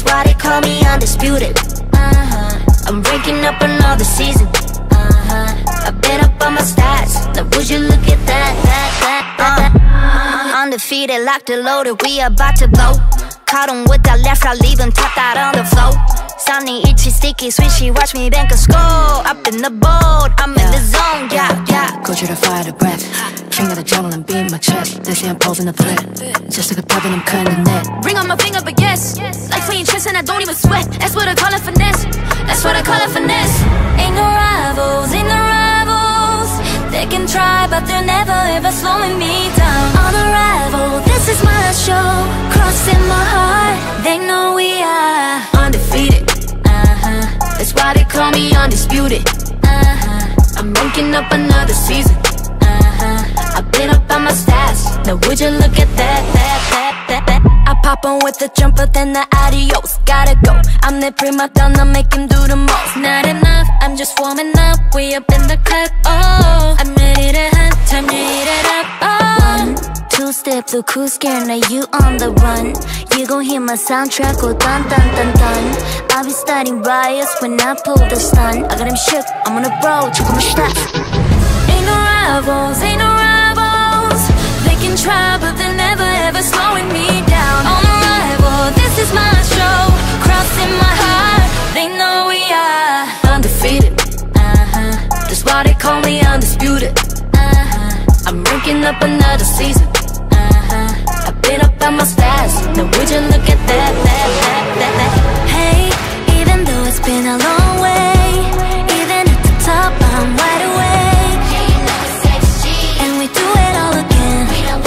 why they call me undisputed. I'm breaking up another season. I've been up on my stats. Now would you look at that. Undefeated, locked and loaded, we about to blow. Caught 'em with that left, I leave them tapped out on the floor. Sounding itchy, sticky, swishy, watch me bank a score. Up in the boat, I'm in the zone, yeah. Go to the fire, the breath. King of the jungle and beat my chest. They say I'm posing the threat. Just like a puppet, I'm cutting the net. Ring on my finger, but yes, like playing chess and I don't even sweat. That's what I call it finesse. That's what I call it finesse. Ain't no rivals, ain't no rivals. They can try, but they're never ever slowing me down. On arrival, this is my show. Crossing my heart, they know we are undefeated. That's why they call me undisputed. I'm ranking up another season. I've been up on my stats. Now would you look at that. I pop on with the jumper, then the adios. Gotta go, I'm the prima donna, make him do the most. Not enough, I'm just warming up. We up in the club, oh. I'm ready to hunt, time to heat it up, oh. 1, 2 step through cruise gear, now you on the run. You gon' hear my soundtrack go dun dun dun dun. I'll be starting riots when I pull the stun. I got him shook, I'm on a road, check on my stats. Ain't no rivals, ain't no rivals. They can try, but they're never ever slowing me down. On arrival, this is my show. Crossing my heart, they know we are undefeated. That's why they call me undisputed. I'm ranking up another season. I've been up on my stats. Now would you look at that. Hey, even though it's been a long way, even at the top I'm wide awake. And we do it all again.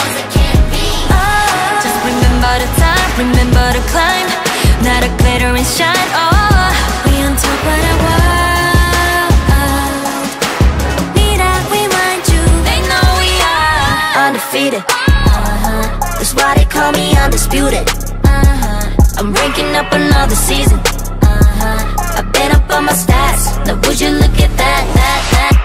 Just remember the time, remember the climb. Not a glitter and shine, oh. We on top of the world. Need I remind you, They know we are undefeated. That's why they call me undisputed. I'm ranking up another season. I've been up on my stats. Now would you look at that.